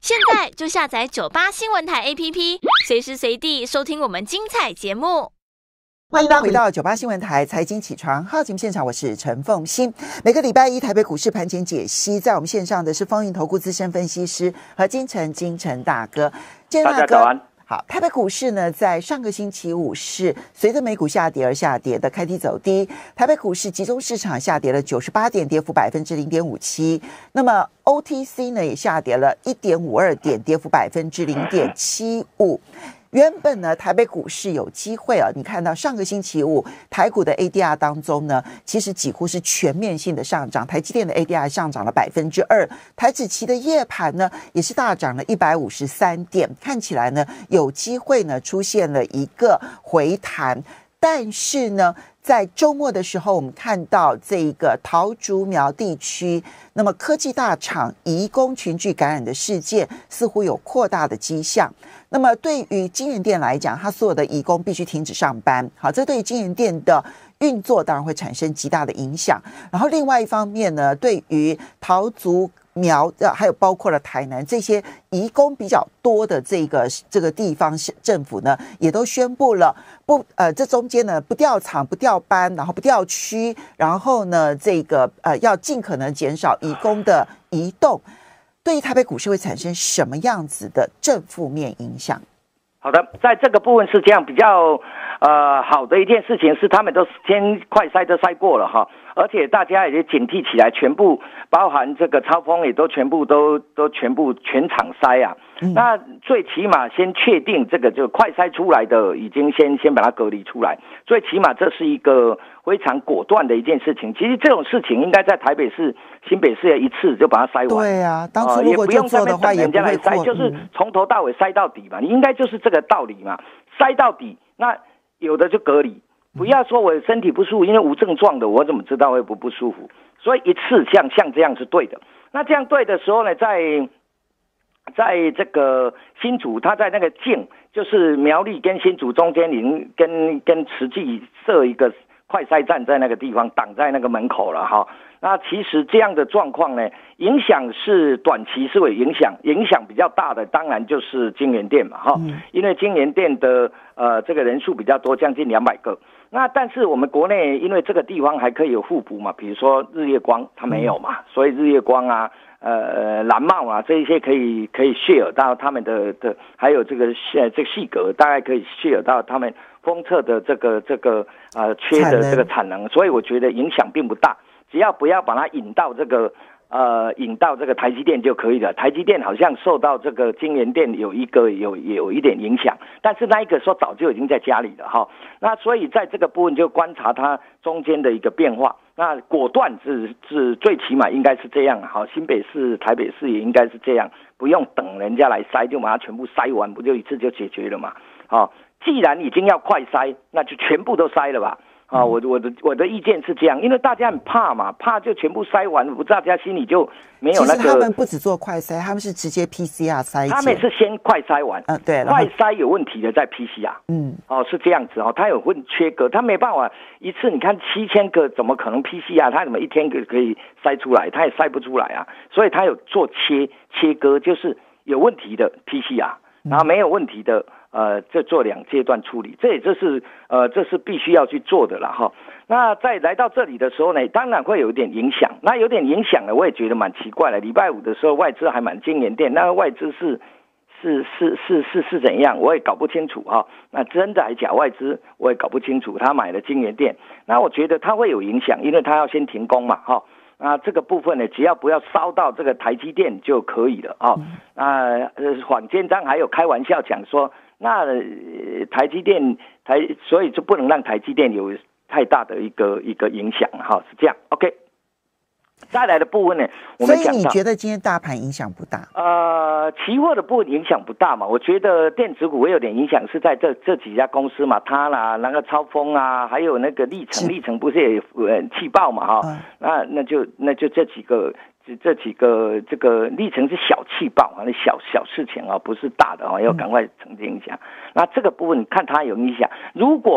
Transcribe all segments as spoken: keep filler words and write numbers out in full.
现在就下载九八新闻台 A P P， 随时随地收听我们精彩节目。 欢迎大家回到九八新闻台财经起床号节目现场，我是陈凤馨。每个礼拜一台北股市盘前解析，在我们线上的是丰盈投顾资深分析师何金城金城大哥。金城大哥，大家早安。好，台北股市呢，在上个星期五是随着美股下跌而下跌的，开低走低。台北股市集中市场下跌了九十八点，跌幅百分之零点五七。那么 O T C 呢也下跌了一点五二点，跌幅百分之零点七五。原本呢，台北股市有机会啊，你看到上个星期五台股的 A D R 当中呢，其实几乎是全面性的上涨，台积电的 A D R 上涨了百分之二，台指期的夜盘呢也是大涨了一百五十三点，看起来呢有机会呢出现了一个回弹，但是呢，在周末的时候，我们看到这个桃竹苗地区，那么科技大厂移工群聚感染的事件似乎有扩大的迹象。那么对于金源店来讲，它所有的移工必须停止上班，好，这对于金源店的运作当然会产生极大的影响。然后另外一方面呢，对于桃竹苗呃，还有包括了台南这些移工比较多的这个这个地方政府呢，也都宣布了不呃，这中间呢不调厂、不调班，然后不调区，然后呢这个呃要尽可能减少移工的移动。对于台北股市会产生什么样子的正负面影响？ 好的，在这个部分是这样，比较呃好的一件事情是，他们都先快筛都筛过了哈，而且大家也警惕起来，全部包含这个超风也都全部都都全部全场筛啊。嗯、那最起码先确定这个就快筛出来的，已经先先把它隔离出来，最起码这是一个非常果断的一件事情。其实这种事情应该在台北市、新北市一次就把它筛完。 对啊，当初如果就做的话，也不会筛，就是从头到尾筛到底嘛。你应该就是这个道理嘛，筛到底。那有的就隔离，不要说我身体不舒服，因为无症状的，我怎么知道会不不舒服？所以一次像像这样是对的。那这样对的时候呢，在在这个新竹，他在那个境，就是苗栗跟新竹中间，已经跟跟慈济设一个快筛站在那个地方，挡在那个门口了哈。那其实这样的状况呢，影响是短期是会影响，影响比较大的当然就是金源店嘛哈，嗯、因为金源店的呃这个人数比较多，将近两百个。那但是我们国内因为这个地方还可以有互补嘛，比如说日月光它没有嘛，嗯、所以日月光啊。呃，蓝帽啊，这一些可以可以 share 到他们的的，还有这个这个细格，大概可以 share 到他们封测的这个这个呃缺的这个产能，所以我觉得影响并不大，只要不要把它引到这个呃引到这个台积电就可以了。台积电好像受到这个晶圆店有一个有有一点影响，但是那一个说早就已经在家里了哈。那所以在这个部分就观察它中间的一个变化。那果断是是最起码应该是这样，好，新北市、台北市也应该是这样，不用等人家来筛，就把它全部筛完，不就一次就解决了嘛？好，既然已经要快筛，那就全部都筛了吧。啊，我我的我的意见是这样，因为大家很怕嘛，怕就全部筛完，大家心里就没有那个。 其实他们不只做快筛，他们是直接 P C R 筛。 他们是先快筛完，嗯，对，快筛有问题的再 P C R， 嗯，哦，是这样子哦，他有问缺格，他没办法一次，你看七千个怎么可能 P C R？ 他怎么一天可可以筛出来？他也筛不出来啊，所以他有做切切割，就是有问题的 P C R， 然后没有问题的。呃，这做两阶段处理，这也就是呃，这是必须要去做的了哈。那在来到这里的时候呢，当然会有点影响。那有点影响呢，我也觉得蛮奇怪的。礼拜五的时候，外资还蛮惊人店，那外资是是是是是是怎样，我也搞不清楚哈。那真的还假外资，我也搞不清楚。他买了金源店，那我觉得他会有影响，因为他要先停工嘛哈。那这个部分呢，只要不要烧到这个台积电就可以了啊。那呃，坊间章还有开玩笑讲说。那、呃、台积电台，所以就不能让台积电有太大的一个一个影响哈，是这样。OK， 再来的部分呢，我们讲到， 所以你觉得今天大盘影响不大？ 呃，期货的部分影响不大嘛？我觉得电子股会有点影响，是在这这几家公司嘛，它啦，那个超风啊，还有那个历程，历程不是也呃气爆嘛哈、嗯？那那就那就这几个。这几个这个历程是小气爆啊，那小小事情啊，不是大的啊，要赶快澄清一下。那这个部分看它有影响。如果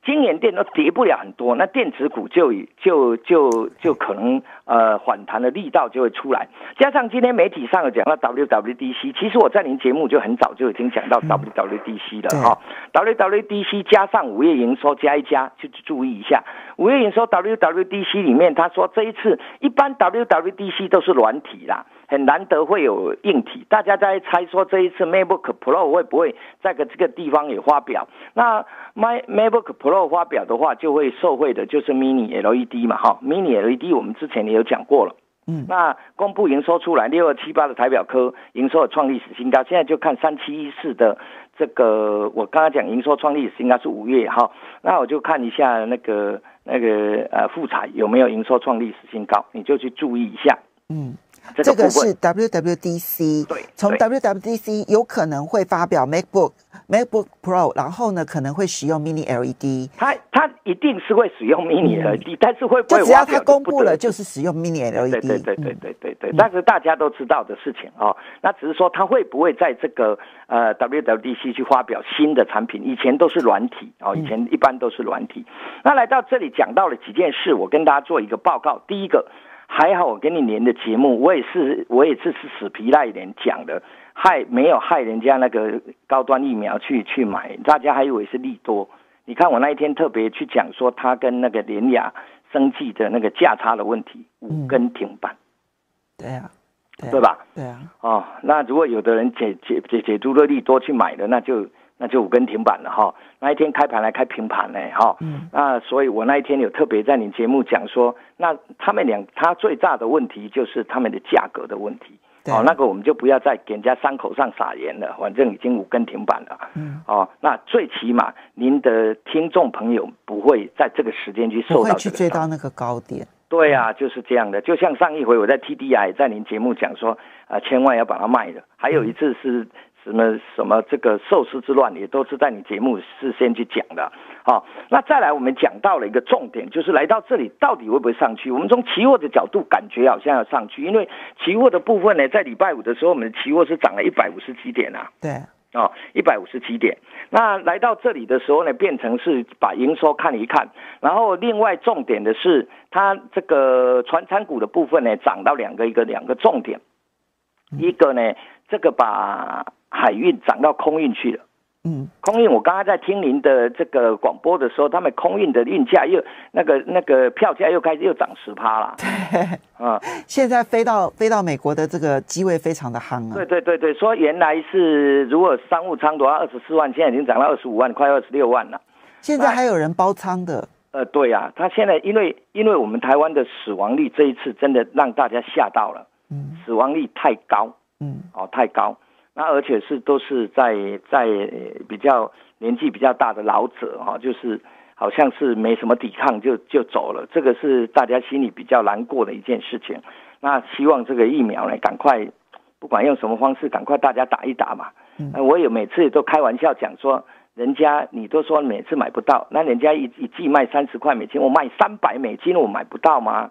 今年电都跌不了很多，那电子股就就就就可能呃反弹的力道就会出来。加上今天媒体上有讲到 W W D C， 其实我在您节目就很早就已经讲到 W W D C 了哈、嗯。W W D C 加上五月营收加一加，就注意一下五月营收 W W D C 里面，他说这一次一般 W W D C 都是软体啦。很难得会有硬体，大家在猜说这一次 MacBook Pro 会不会在个这个地方也发表？那 MacBook Pro 发表的话，就会受惠的就是 Mini L E D 嘛，哈 ，Mini L E D 我们之前也有讲过了。嗯，那公布营收出来，六二七八的台表科营收创历史新高，现在就看三七一四的这个，我刚刚讲营收创历史新高是五月哈，那我就看一下那个那个呃富彩有没有营收创历史新高，你就去注意一下。嗯。 这个, 这个是 W W D C， 对，从 W W D C 有可能会发表 MacBook MacBook Pro， 然后呢可能会使用 Mini L E D。它它一定是会使用 Mini L E D，、嗯、但是会不会就只要它公布了就是使用 Mini L E D。 对对对对对对对，但是大家都知道的事情哦。那只是说它会不会在这个呃 W W D C 去发表新的产品？以前都是软体哦，以前一般都是软体。嗯、那来到这里讲到了几件事，我跟大家做一个报告。第一个。还好我跟你连的节目，我也是我也是是死皮赖脸讲的，害没有害人家那个高端疫苗去去买，大家还以为是利多。你看我那一天特别去讲说，他跟那个联亚生技的那个价差的问题，五根停板。 嗯、对啊，对啊， 对吧？ 对啊。 哦，那如果有的人解解解解读了利多去买的，那就。那就五根停板了哈，那一天开盘来开平盘呢哈，嗯，那所以我那一天有特别在你节目讲说，那他们两他最大的问题就是他们的价格的问题，哦，那个我们就不要再给人家伤口上撒盐了，反正已经五根停板了，嗯，哦，那最起码您的听众朋友不会在这个时间去受到这个，不会去追到那个高点。 对啊，就是这样的。就像上一回我在 T D I 在您节目讲说，啊、呃，千万要把它卖了。还有一次是什么什么这个寿司之乱，也都是在你节目事先去讲的。好、哦，那再来我们讲到了一个重点，就是来到这里到底会不会上去？我们从期货的角度感觉好像要上去，因为期货的部分呢，在礼拜五的时候，我们的期货是涨了一百五十几点啊。 对。 哦，一百五十七点。那来到这里的时候呢，变成是把营收看一看，然后另外重点的是，它这个传产股的部分呢，涨到两个一个两个重点，一个呢，这个把海运涨到空运去了。嗯，空运我刚刚在听您的这个广播的时候，他们空运的运价又那个那个票价又开始又涨十趴了。 啊，现在飞到飞到美国的这个机位非常的夯啊。 对对对对，说原来是如果商务舱的话二十四万，现在已经涨到二十五万，快二十六万了。 现在还有人包仓的。 呃，对啊，他现在因为因为我们台湾的死亡率这一次真的让大家吓到了，嗯，死亡率太高，嗯，哦太高。那而且是都是在在比较年纪比较大的老者哈，就是好像是没什么抵抗就就走了，这个是大家心里比较难过的一件事情。那希望这个疫苗呢，赶快不管用什么方式，赶快大家打一打嘛。嗯，我有每次都开玩笑讲说，人家你都说每次买不到，那人家一一剂卖三十块美金，我卖三百美金，我买不到吗？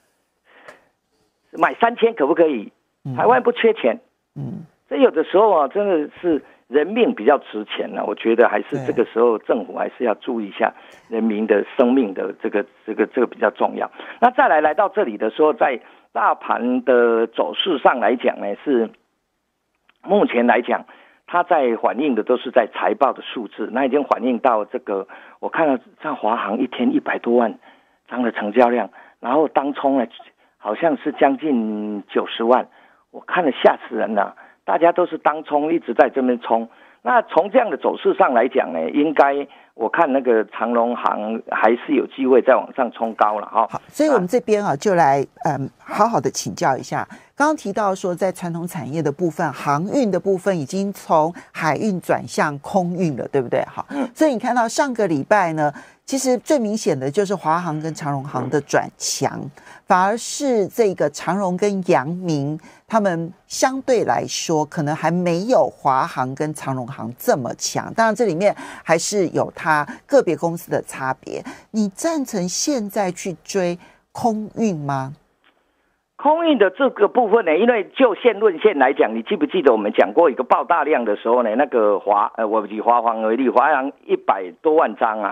买三千可不可以？台湾不缺钱。嗯。这有的时候啊，真的是人命比较值钱呢、啊。我觉得还是这个时候政府还是要注意一下人民的生命的这个这个这个比较重要。那再来来到这里的时候，在大盘的走势上来讲呢，是目前来讲，它在反映的都是在财报的数字，那已经反映到这个，我看到像华航一天一百多万张的成交量，然后当冲呢好像是将近九十万，我看了吓死人了。大家都是当冲一直在这边冲，那从这样的走势上来讲呢，应该我看那个长荣航还是有机会再往上冲高了哈。 好，所以我们这边啊就来嗯好好的请教一下，刚刚提到说在传统产业的部分，航运的部分已经从海运转向空运了，对不对？好，所以你看到上个礼拜呢，其实最明显的就是华航跟长荣航的转强，反而是这个长荣跟阳明他们相对来说可能还没有华航跟长荣航这么强，当然这里面还是有它个别公司的差别。你赞成现在去追空运吗？ 空运的这个部分呢，因为就线论线来讲，你记不记得我们讲过一个爆大量的时候呢？那个华呃，我以华航为例，华航一百多万张啊，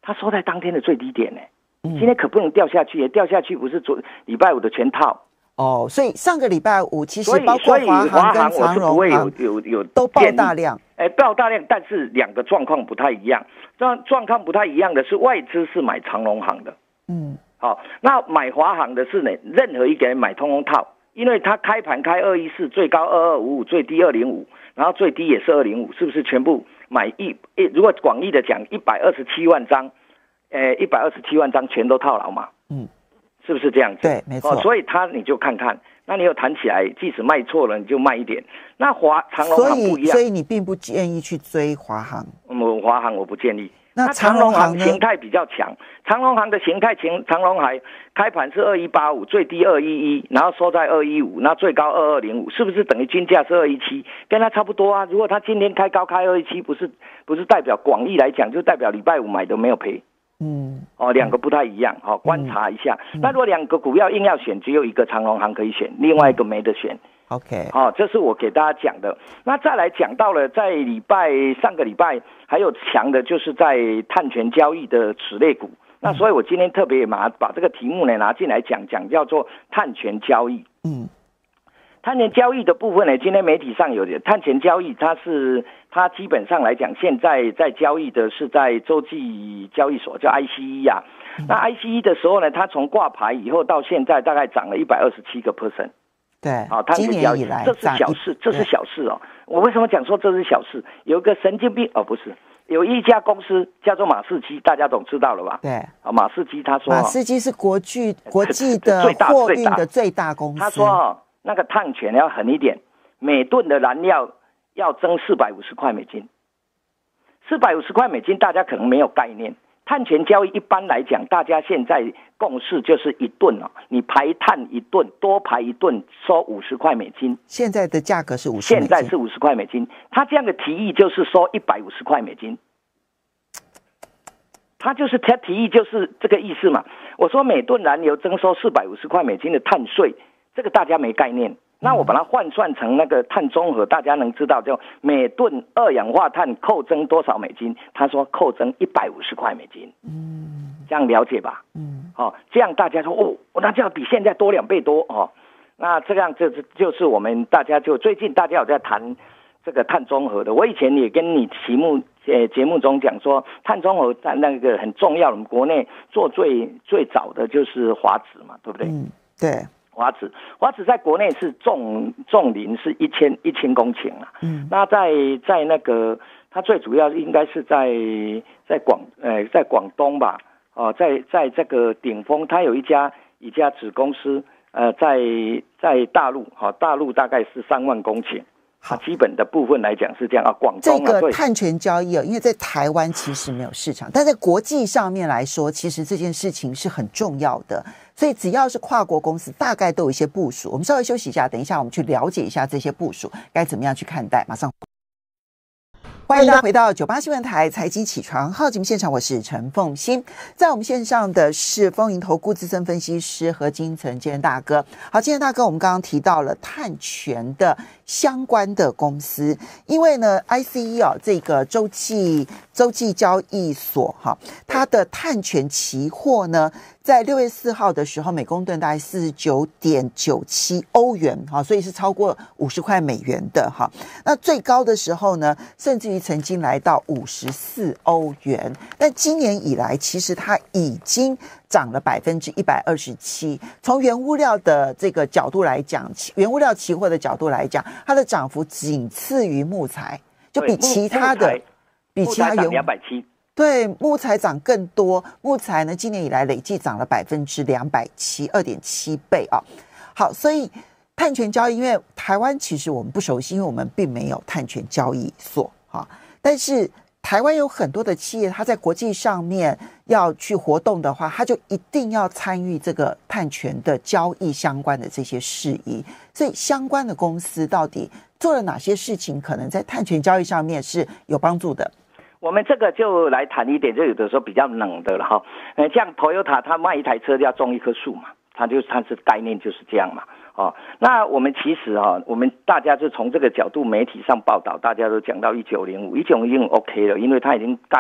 它收在当天的最低点呢、欸，今天可不能掉下去，掉下去不是昨礼拜五的全套。 哦，所以上个礼拜五其实包括华航跟长荣航有有有都爆大量， 哎，爆大量，但是两个状况不太一样。状状况不太一样的是外资是买长荣航的，嗯，好、哦，那买华航的是呢，任何一个人买通通套，因为它开盘开二一四，最高二二五五，最低二零五，然后最低也是二零五，是不是全部买一？如果广义的讲，一百二十七万张，呃，一百二十七万张全都套牢嘛，嗯。是不是这样子？ 对，没错。 哦，所以他你就看看，那你有弹起来，即使卖错了，你就卖一点。那华长荣航不一样， 所以所以你并不建议去追华航。 嗯，华航我不建议。 那长荣航形态比较强，长荣航的形态强，长荣航开盘是二一八五，最低二一一，然后收在二一五，那最高二二零五，是不是等于均价是二一七？跟它差不多啊。如果它今天开高开二一七，不是不是代表广义来讲，就代表礼拜五买的没有赔。嗯，哦，两个不太一样，好、哦，观察一下。嗯、那如果两个股票硬要选，只有一个长荣航可以选，另外一个没得选。 OK， 好、哦，这是我给大家讲的。那再来讲到了，在礼拜上个礼拜还有强的，就是在碳权交易的此类股。那所以我今天特别把把这个题目呢拿进来讲讲，叫做碳权交易。嗯。碳权交易的部分呢，今天媒体上有的碳权交易，它是它基本上来讲，现在在交易的是在洲际交易所，叫 I C E 啊。那 I C E 的时候呢，它从挂牌以后到现在大概涨了一百二十七个 percent。 对， 好、哦，碳权交易这是小事，这是小事哦。我为什么讲说这是小事？有一个神经病哦，不是，有一家公司叫做马士基，大家都知道了吧？ 对， 啊，马士基他说， 马士基是国际国际的货运的最大公司。 他说。那个碳权要狠一点，每吨的燃料要征四百五十块美金。四百五十块美金，大家可能没有概念。碳权交易一般来讲，大家现在共识就是一吨哦，你排碳一吨，多排一吨收五十块美金。 现在的价格是五十， 现在是五十块美金。他这样的提议就是收一百五十块美金。他就是他提议就是这个意思嘛。我说每吨燃油征收四百五十块美金的碳税。这个大家没概念，那我把它换算成那个碳中和，大家能知道，就每吨二氧化碳扣征多少美金？他说扣征一百五十块美金，嗯，这样了解吧？嗯，哦，这样大家说哦，那这样比现在多两倍多哦，那这样就是就是我们大家就最近大家有在谈这个碳中和的，我以前也跟你题目呃节目中讲说，碳中和在那个很重要，我们国内做最最早的就是华子嘛，对不对？ 嗯，对。 华子，华子在国内是种种林是一千一千公顷啊。嗯，那在在那个，它最主要应该是在在广呃在广东吧，哦、呃，在在这个顶峰，它有一家一家子公司，呃，在在大陆，好、哦，大陆大概是三万公顷。好，基本的部分来讲是这样啊。广东啊，这个碳权交易啊，因为在台湾其实没有市场，但在国际上面来说，其实这件事情是很重要的。所以只要是跨国公司，大概都有一些部署。我们稍微休息一下，等一下我们去了解一下这些部署该怎么样去看待。马上。欢迎大家回到九八新闻台财经起床号节目现场，我是陈凤馨。在我们线上的是丰盈投顾资深分析师何金城建大哥。好，建大哥，我们刚刚提到了碳权的相关的公司，因为呢 I C E 啊、哦、这个洲际洲际交易所哈，它的碳权期货呢，在六月四号的时候，每公吨大概四十九点九七欧元哈，所以是超过五十块美元的哈。那最高的时候呢，甚至于曾经来到五十四欧元。但今年以来，其实它已经涨了百分之一百二十七。从原物料的这个角度来讲，原物料期货的角度来讲，它的涨幅仅次于木材，就比其他的比其他原两百七。 对，木材涨更多，木材呢今年以来累计涨了百分之两百七，二点七倍啊。好，所以碳权交易，因为台湾其实我们不熟悉，因为我们并没有碳权交易所哈。但是台湾有很多的企业，它在国际上面要去活动的话，它就一定要参与这个碳权的交易相关的这些事宜。所以相关的公司到底做了哪些事情，可能在碳权交易上面是有帮助的。 我们这个就来谈一点，就有的时候比较冷的了哈。呃，像 Toyota 它卖一台车要种一棵树嘛，它就它是概念就是这样嘛。哦，那我们其实哈、哦，我们大家就从这个角度，媒体上报道，大家都讲到一九零五，一九零五 OK 了，因为它已经高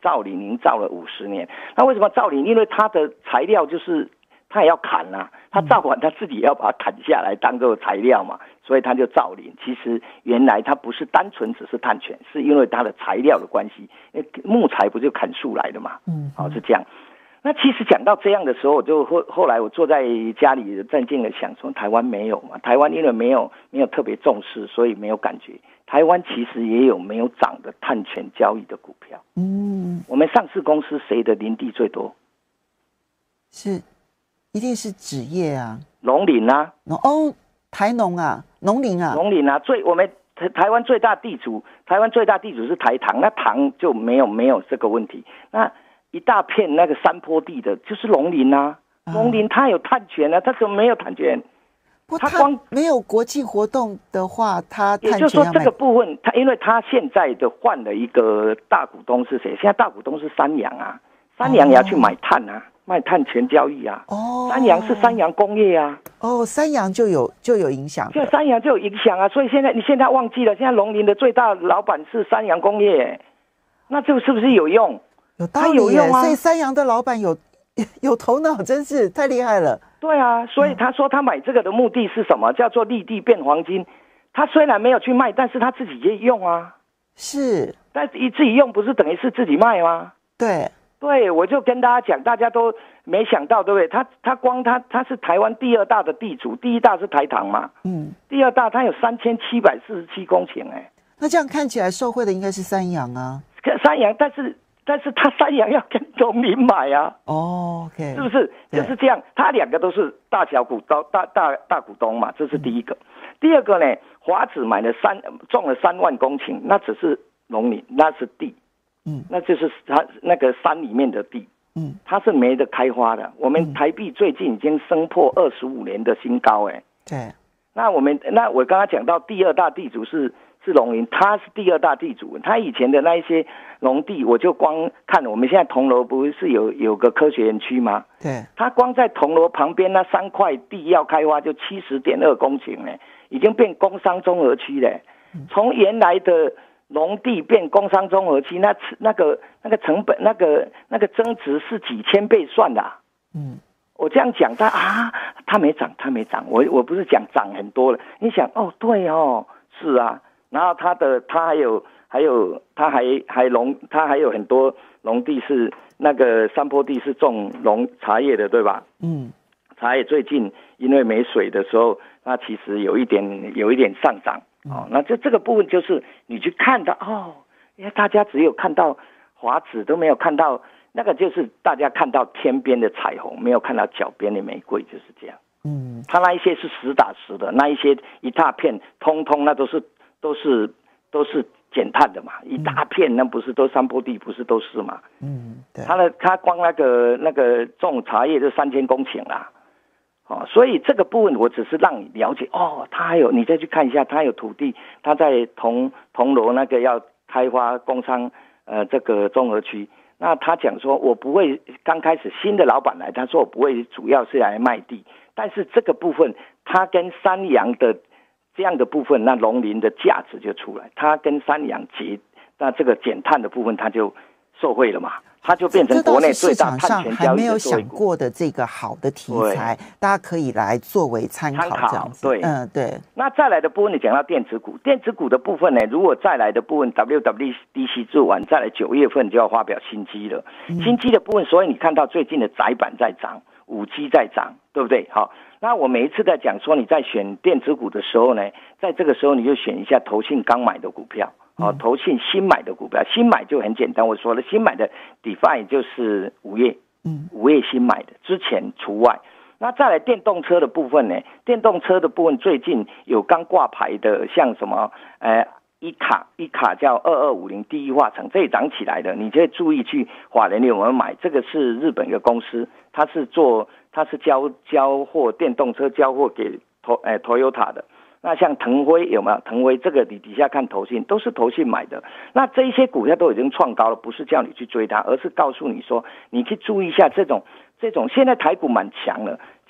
造林营造了五十年。那为什么造林？因为它的材料就是它也要砍啊，它造完他自己也要把它砍下来当做材料嘛，所以他就造林。其实原来它不是单纯只是碳权，是因为它的材料的关系，木材不就砍树来的嘛，嗯，好、哦、是这样。那其实讲到这样的时候，我就后后来我坐在家里镇静的想说，台湾没有嘛？台湾因为没有没有特别重视，所以没有感觉。台湾其实也有没有涨的碳权交易的股票。嗯，我们上市公司谁的林地最多？ 是，一定是纸业啊， 农林啊， 哦，台农啊，农林啊， 农林啊，最我们台台湾最大地主，台湾最大地主是台糖，那糖就没有没有这个问题。那一大片那个山坡地的，就是农林啊，农林它有碳权啊，它怎么没有碳权？ 它光没有国际活动的话，它也就是说这个部分，它因为它现在的换了一个大股东是谁？现在大股东是三洋啊，三洋也要去买碳啊，哦、卖碳权交易啊。哦，三洋是三洋工业啊。 哦，三洋就有就有影响， 就三洋就有影响啊。所以现在你现在忘记了，现在农林的最大老板是三洋工业，那这个是不是有用？ 有道理耶，啊、所以三洋的老板有有头脑，真是太厉害了。 对啊，所以他说他买这个的目的是什么？叫做立地变黄金。他虽然没有去卖，但是他自己也用啊。 是， 但是自己用不是等于是自己卖吗？ 对， 对，我就跟大家讲，大家都没想到，对不对？他他光他他是台湾第二大的地主，第一大是台糖嘛，嗯，第二大他有三千七百四十七公顷，哎， 那这样看起来受惠的应该是三洋啊， 三洋，但是。但是他三洋要跟农民买啊， 哦、oh, ，OK， 是不是？就是这样，他两个都是大小股东，大大大股东嘛，这是第一个。嗯、第二个呢，华子买了三种了三万公顷，那只是农林，那是地，嗯，那就是他那个山里面的地，嗯，它是没得开花的。我们台币最近已经升破二十五年的新高、欸，哎， 对。 那我们那我刚刚讲到第二大地主是。是农林，他是第二大地主。他以前的那一些农地，我就光看我们现在铜锣不是有有个科学园区吗？ 对， 他光在铜锣旁边那三块地要开发就七十点二公顷呢，已经变工商综合区了。从原来的农地变工商综合区，那那个那个成本那个那个增值是几千倍算的、啊。嗯，我这样讲他啊，他没涨，他没涨。我我不是讲涨很多了，你想哦，对哦，是啊。然后他的他还有还有他还还农他还有很多农地是那个山坡地是种农茶叶的，对吧？嗯，茶叶最近因为没水的时候，那其实有一点有一点上涨哦。那这这个部分就是你去看到哦，因为大家只有看到华子都没有看到那个，就是大家看到天边的彩虹，没有看到脚边的玫瑰，就是这样。嗯，他那一些是实打实的，那一些一大片通通那都是。都是都是减碳的嘛，一大片那不是都山坡地，不是都是嘛？嗯，对。他的他光那个那个种茶叶就三千公顷啦，哦，所以这个部分我只是让你了解哦，他还有你再去看一下，他有土地，他在铜铜锣那个要开发工商呃这个综合区，那他讲说我不会刚开始新的老板来，他说我不会主要是来卖地，但是这个部分他跟三洋的。这样的部分，那农林的价值就出来，它跟三洋结，那这个减碳的部分，它就受惠了嘛，它就变成国内最大碳权交易的还没有想过的这个好的题材，大家可以来作为参考，这样子。 对， 嗯，对。 那再来的部分，你讲到电子股，电子股的部分呢，如果再来的部分 W W D C 做完，再来九月份就要发表新机了，嗯、新机的部分，所以你看到最近的载板在涨，五 G 在涨，对不对？好。那我每一次在讲说你在选电子股的时候呢，在这个时候你就选一下投信刚买的股票，哦，投信新买的股票，新买就很简单，我说了，新买的 define 就是五月，嗯，五月新买的，之前除外。那再来电动车的部分呢，电动车的部分最近有刚挂牌的，像什么，呃。一卡一卡叫二二五零第一化成，这也涨起来的，你就注意去法人有没有买？这个是日本一个公司，它是做它是交交货电动车交货给头诶 Toyota 的。那像腾辉有没有？腾辉这个你底下看投信都是投信买的。那这一些股票都已经创高了，不是叫你去追它，而是告诉你说你去注意一下这种这种现在台股蛮强了。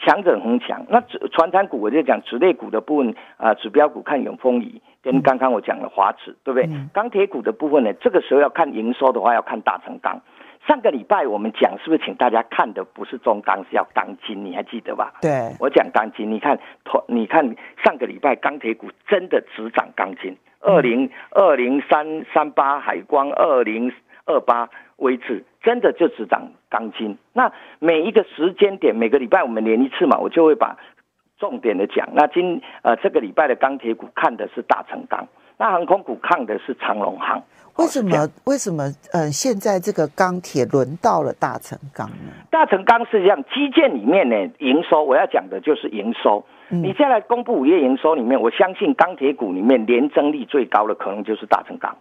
强者恒强。那传产股我就讲，指类股的部分啊、呃，指标股看永丰余，跟刚刚我讲的华指，对不对？钢、嗯、铁股的部分呢，这个时候要看营收的话，要看大成钢。上个礼拜我们讲是不是请大家看的不是中钢，是要钢筋，你还记得吧？ 对， 我讲钢筋，你看，你看上个礼拜钢铁股真的只涨钢筋，二零二零三三八海光，二零二八威智，真的就只涨钢筋。那每一个时间点，每个礼拜我们连一次嘛，我就会把重点的讲。那今呃这个礼拜的钢铁股看的是大成钢，那航空股看的是长荣航。 为什么？为什么？呃，现在这个钢铁轮到了大成钢呢？ 大成钢是这样，基建里面呢，营收我要讲的就是营收。嗯、你再来公布五月营收里面，我相信钢铁股里面年增率最高的可能就是大成钢。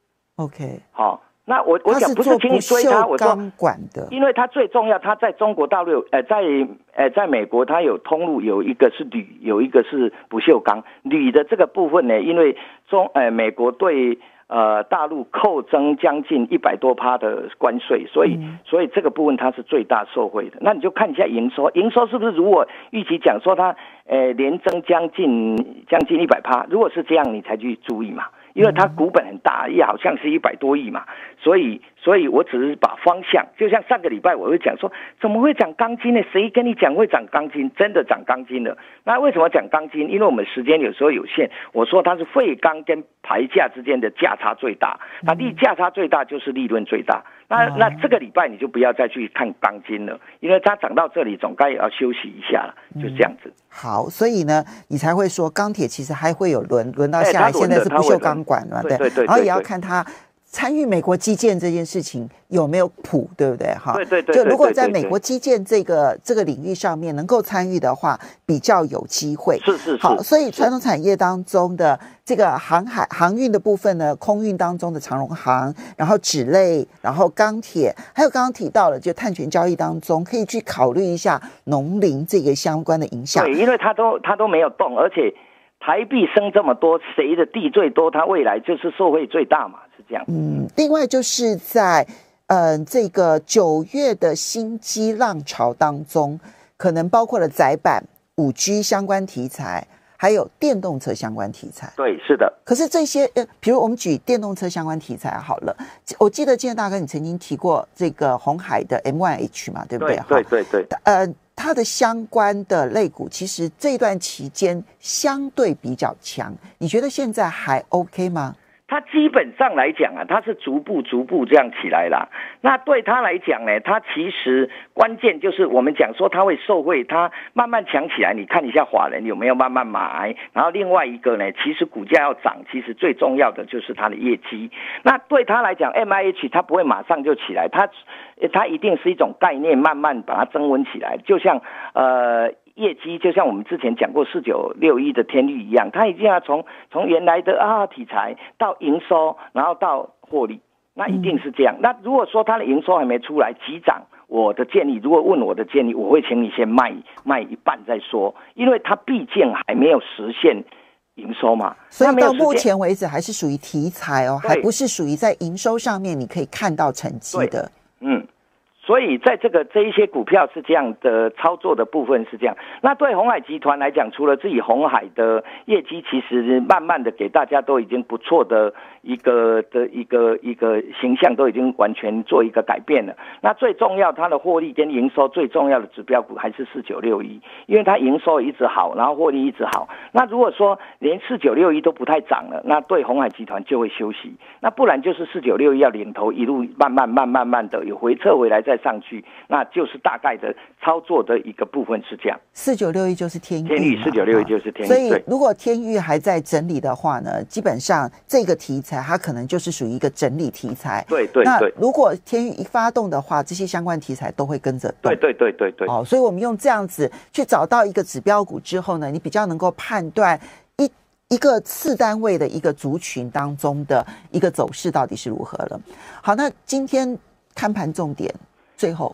OK， 好、哦，那我我讲不是请你追它，我说管的， 因为它最重要，它在中国大陆，呃，在呃在美国它有通路，有一个是铝，有一个是不锈钢。铝的这个部分呢，因为中呃美国对呃，大陆扣征将近一百多趴的关税，所以、嗯、所以这个部分它是最大受惠的。那你就看一下营收，营收是不是如果预期讲说它呃连增将近将近一百趴，如果是这样，你才去注意嘛，因为它股本很大，也好像是一百多亿嘛，所以所以我只是把方向，就像上个礼拜我会讲说，怎么会涨钢筋呢？谁跟你讲会涨钢筋？真的涨钢筋了。那为什么讲钢筋？因为我们时间有时候有限，我说它是废钢跟牌价之间的价差最大，那利价差最大就是利润最大。那那这个礼拜你就不要再去看钢筋了，因为它涨到这里，总该也要休息一下了，就这样子。 嗯、好，所以呢，你才会说钢铁其实还会有轮轮到下来，现在是不锈钢管嘛，对对对， 然后也要看它参与美国基建这件事情有没有谱，对不对？哈， 对对对。 就如果在美国基建这个这个领域上面能够参与的话，比较有机会。 是是是。 好，所以传统产业当中的这个航海航运的部分呢，空运当中的长荣航，然后纸类，然后钢铁，还有刚刚提到了，就碳权交易当中可以去考虑一下农林这个相关的影响。 对，因为它都它都没有动，而且台币升这么多，谁的地最多，它未来就是受惠最大嘛。这样， 嗯，另外就是在呃这个九月的新机浪潮当中，可能包括了载板、五 G 相关题材，还有电动车相关题材。 对，是的。 可是这些呃，比如我们举电动车相关题材好了，我记得建大哥你曾经提过这个鸿海的 M 一 H 嘛，对不对？ 对对对对。 呃，它的相关的类股其实这段期间相对比较强，你觉得现在还 OK 吗？ 它基本上来讲啊，它是逐步逐步这样起来啦。那对它来讲呢，它其实关键就是我们讲说它会受惠，它慢慢强起来。你看一下法人有没有慢慢买，然后另外一个呢，其实股价要涨，其实最重要的就是它的业绩。那对它来讲 ，M I H 它不会马上就起来，它它一定是一种概念，慢慢把它增温起来，就像呃。业绩就像我们之前讲过四九六一的天钰一样，它一定要从从原来的啊题材到营收，然后到获利，那一定是这样。嗯、那如果说它的营收还没出来急涨，我的建议，如果问我的建议，我会请你先卖卖一半再说，因为它毕竟还没有实现营收嘛。 所以到目前为止还是属于题材哦，还不是属于在营收上面你可以看到成绩的。 嗯。所以在这个这一些股票是这样的操作的部分是这样。那对鸿海集团来讲，除了自己鸿海的业绩，其实慢慢的给大家都已经不错的一个的一个一个形象，都已经完全做一个改变了。那最重要，它的获利跟营收最重要的指标股还是四九六一，因为它营收一直好，然后获利一直好。那如果说连四九六一都不太涨了，那对鸿海集团就会休息。那不然就是四九六一要领头一路慢慢慢慢慢的有回撤回来再上去，那就是大概的操作的一个部分是这样。 四九六一就是天钰， 天钰四九六一就是天钰。 所以如果天钰还在整理的话呢，基本上这个题材它可能就是属于一个整理题材。 对对对。 那如果天钰一发动的话，这些相关题材都会跟着动。 对对对对对。 哦，所以我们用这样子去找到一个指标股之后呢，你比较能够判断一一个次单位的一个族群当中的一个走势到底是如何了。好，那今天看盘重点。最后， 今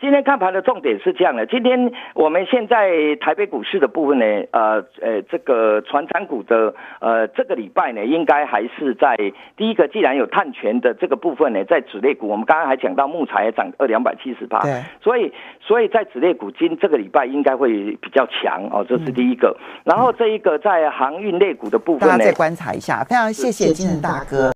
今天看盘的重点是这样的，今天我们现在台北股市的部分呢，呃呃，这个传产股的呃这个礼拜呢，应该还是在第一个，既然有碳权的这个部分呢，在子类股，我们刚刚还讲到木材也涨二两百七十八，所以所以在子类股今这个礼拜应该会比较强哦，这是第一个。嗯、然后这一个在航运类股的部分呢， 大家再观察一下，非常谢谢金城大哥。